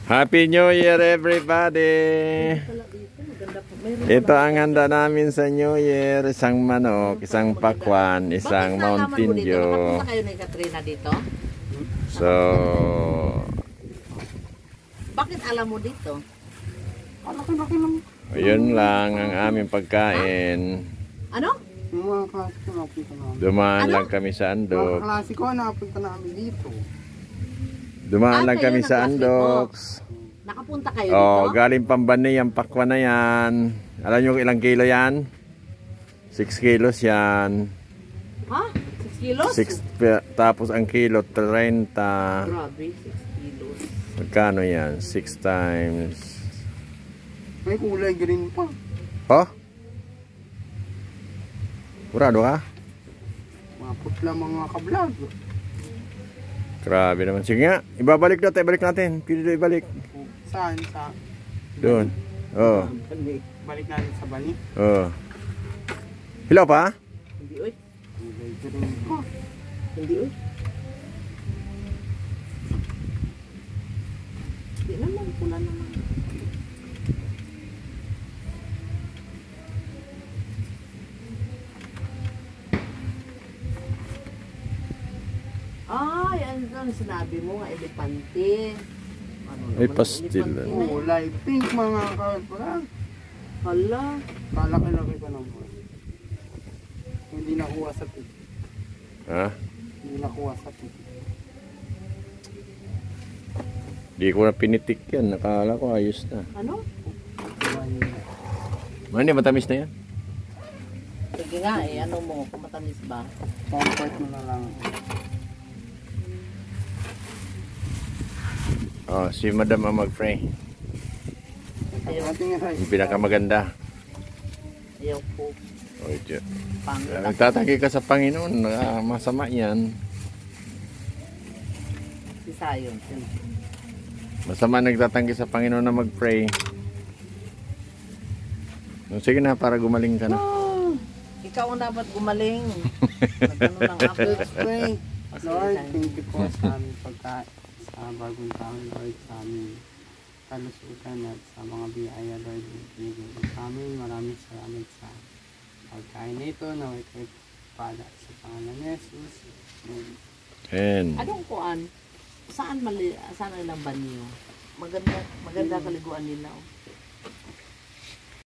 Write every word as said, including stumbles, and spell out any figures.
Happy New Year everybody! Ito ang handa namin sa New Year. Isang manok, isang pakwan, isang Mountain Dew. Nakapunta kayo ni Katrina dito? So, bakit alam mo dito? Malaki-laki lang. yun lang ang aming pagkain. Ano? Yung mga klase ko napunta namin. Dumaan Ano? lang kami sa Mga Andok. klase ko napunta namin dito. Dumaan Ah, lang kayo kami ng sa classmate Andoks. Nakapunta kayo Oh, dito? galing Pambani ang pakwan na yan. Alam nyo ilang kilo yan? six kilos yan. Ha? six kilos? six, tapos ang kilo, thirty. Grabe, six kilos. Magkano yan? six times. May kulay green pa. Oh? Kurado ka? Mga putla mga kablog. Grabe naman. Sige nga, ibabalik natin, ibalik natin. Pwede doon ibalik. Saan? Sa... Doon. Oh. Balik natin sa bani. Oh. Hilaw pa? Hindi, oy. Kulay green pa. Hindi, oy. Hindi naman, pula naman. Ay, ano ang sinabi mo nga, elepante. Ano Ay, naman, pastil. elepante na yun? Kulay pink mga kablog. Hala. Kalaki-laki pa naman. Hindi nakuha sa tip. Ha? Hindi nakuha sa tip. Di ko na pinitik yan. Nakala ko ayos na. Ano? Hindi, matamis na yan. Sige nga eh, ano mo, kung matamis ba? Comfort mo na lang. Oh, si Madam ang mag-pray. Ayaw, Ating rice. Yung pinakamaganda. ayaw po. Oh, ito. Pangit. Nagtatanggi ka sa Panginoon. Ah, masama yan. Si Sayon. Masama nagtatanggi sa Panginoon na mag-pray. Oh, sige na, para gumaling ka na. Oh, ikaw ang dapat gumaling. Nagano ng apple. Let's pray. Lord, thank you po sa aming pagkain. Sa bagong taon, Lord, sa aming kalusugan at sa mga biyaya, Lord, ibigay mo sa amin. Maraming salamat sa pagkain na ito na may pala sa pangalan ni Jesus. Amen. And, Anong kuan? Saan mali, saan nilang banyo? Maganda, maganda kaliguan nila. Oh.